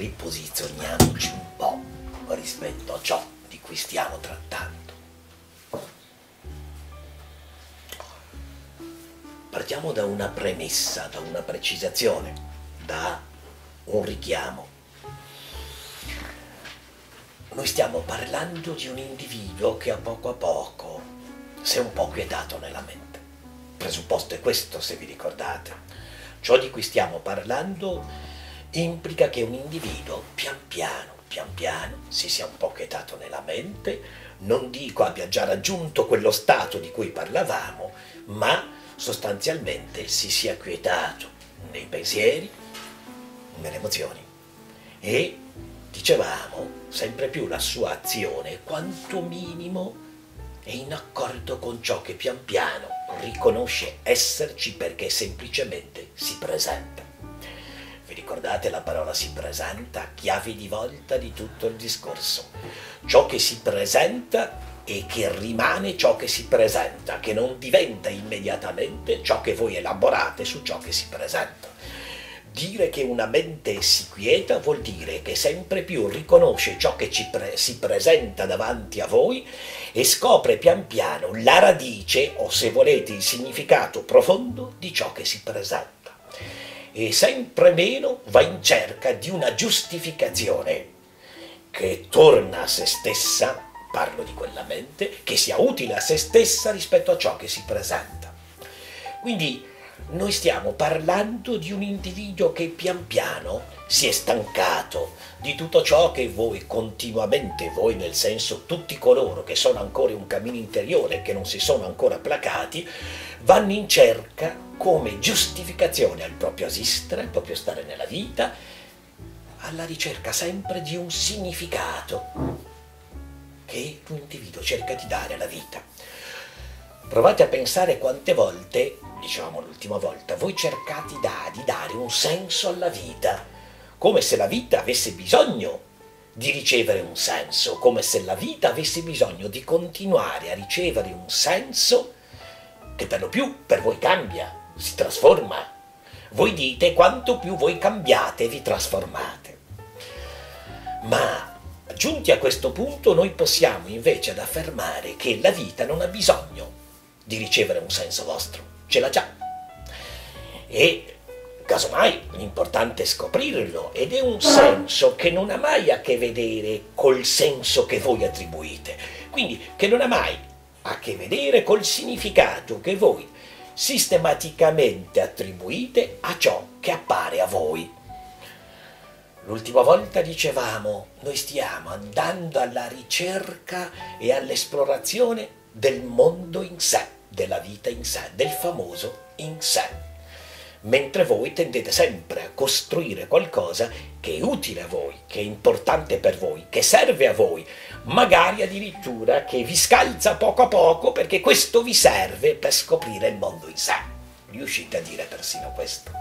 riposizioniamoci un po' rispetto a ciò di cui stiamo trattando. Partiamo da una premessa, da una precisazione, da un richiamo. Noi stiamo parlando di un individuo che a poco si è un po' quietato nella mente. Il presupposto è questo, se vi ricordate. Ciò di cui stiamo parlando implica che un individuo pian piano si sia un po' quietato nella mente, non dico abbia già raggiunto quello stato di cui parlavamo, ma sostanzialmente si sia quietato nei pensieri, nelle emozioni e, dicevamo, sempre più la sua azione quanto minimo è in accordo con ciò che pian piano riconosce esserci perché semplicemente si presenta. Vi ricordate la parola si presenta? Chiave di volta di tutto il discorso. Ciò che si presenta e che rimane ciò che si presenta, che non diventa immediatamente ciò che voi elaborate su ciò che si presenta. Dire che una mente si quieta vuol dire che sempre più riconosce ciò che si presenta davanti a voi e scopre pian piano la radice, o se volete il significato profondo, di ciò che si presenta. E sempre meno va in cerca di una giustificazione che torna a se stessa, parlo di quella mente, che sia utile a se stessa rispetto a ciò che si presenta. Quindi noi stiamo parlando di un individuo che pian piano si è stancato di tutto ciò che voi continuamente, voi nel senso tutti coloro che sono ancora in un cammino interiore e che non si sono ancora placati, vanno in cerca come giustificazione al proprio esistere, al proprio stare nella vita, alla ricerca sempre di un significato che un individuo cerca di dare alla vita. Provate a pensare quante volte, diciamo l'ultima volta, voi cercate di dare un senso alla vita, come se la vita avesse bisogno di ricevere un senso, come se la vita avesse bisogno di continuare a ricevere un senso che per lo più per voi cambia, si trasforma. Voi dite quanto più voi cambiate vi trasformate. Ma giunti a questo punto noi possiamo invece ad affermare che la vita non ha bisogno di ricevere un senso vostro, ce l'ha già. E casomai l'importante è scoprirlo, ed è un senso che non ha mai a che vedere col senso che voi attribuite, quindi che non ha mai a che vedere col significato che voi sistematicamente attribuite a ciò che appare a voi. L'ultima volta dicevamo, noi stiamo andando alla ricerca e all'esplorazione del mondo in sé, della vita in sé, del famoso in sé, mentre voi tendete sempre a costruire qualcosa che è utile a voi, che è importante per voi, che serve a voi, magari addirittura che vi scalza poco a poco perché questo vi serve per scoprire il mondo in sé. Riuscite a dire persino questo?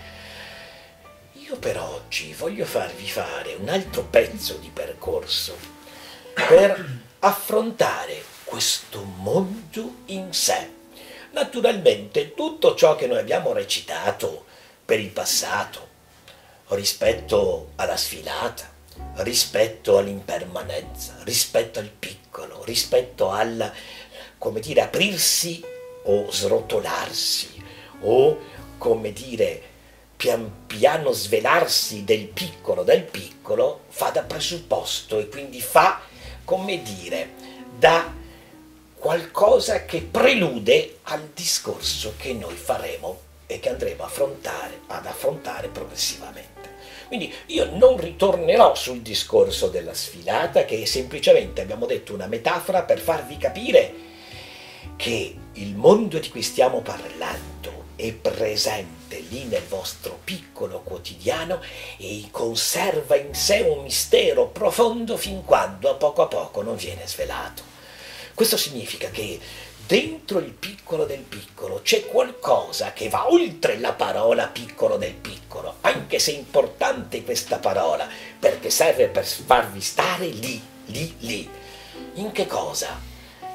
Io per oggi voglio farvi fare un altro pezzo di percorso per affrontare questo mondo in sé. Naturalmente tutto ciò che noi abbiamo recitato per il passato, rispetto alla sfilata, rispetto all'impermanenza, rispetto al piccolo, rispetto al, come dire, aprirsi o srotolarsi, o, come dire, pian piano svelarsi del piccolo, fa da presupposto e quindi fa, come dire, da qualcosa che prelude al discorso che noi faremo e che andremo ad affrontare progressivamente. Quindi io non ritornerò sul discorso della sfilata, che è semplicemente, abbiamo detto, una metafora per farvi capire che il mondo di cui stiamo parlando è presente lì nel vostro piccolo quotidiano e conserva in sé un mistero profondo fin quando a poco non viene svelato. Questo significa che dentro il piccolo del piccolo c'è qualcosa che va oltre la parola piccolo del piccolo, anche se è importante questa parola, perché serve per farvi stare lì. In che cosa?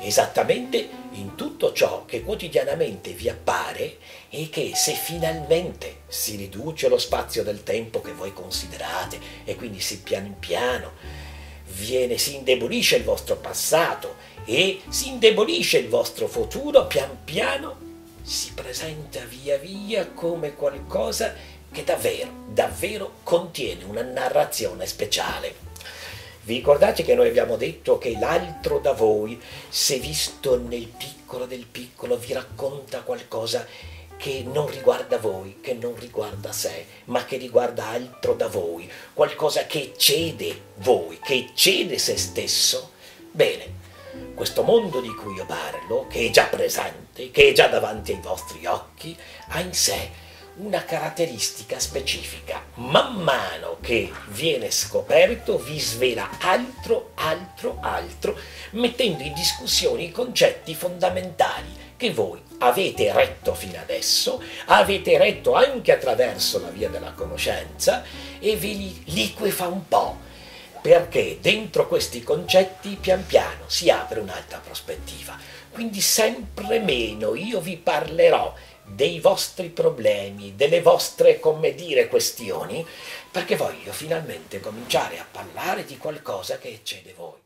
esattamente in tutto ciò che quotidianamente vi appare e che se finalmente si riduce lo spazio del tempo che voi considerate e quindi si pian piano si indebolisce il vostro passato e si indebolisce il vostro futuro, pian piano si presenta via via come qualcosa che davvero, davvero contiene una narrazione speciale. Vi ricordate che noi abbiamo detto che l'altro da voi, se visto nel piccolo del piccolo, vi racconta qualcosa che non riguarda voi, che non riguarda sé, ma che riguarda altro da voi, qualcosa che eccede voi, che eccede se stesso? Bene, questo mondo di cui io parlo, che è già presente, che è già davanti ai vostri occhi, ha in sé una caratteristica specifica. Man mano che viene scoperto vi svela altro, mettendo in discussione i concetti fondamentali che voi avete retto fino adesso, avete retto anche attraverso la via della conoscenza e ve li liquefa un po', perché dentro questi concetti pian piano si apre un'altra prospettiva. Quindi sempre meno io vi parlerò dei vostri problemi, delle vostre, come dire, questioni, perché voglio finalmente cominciare a parlare di qualcosa che eccede voi.